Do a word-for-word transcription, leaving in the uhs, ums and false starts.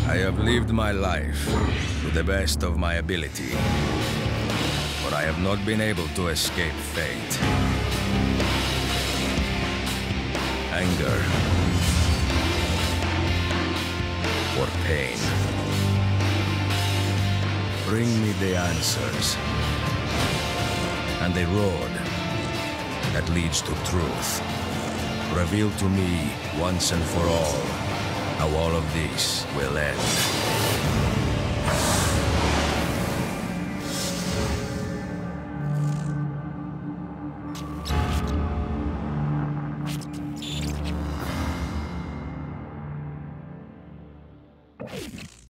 I have lived my life to the best of my ability, but I have not been able to escape fate. Anger or pain. Bring me the answers and the road that leads to truth. Reveal to me once and for all how all of this will end.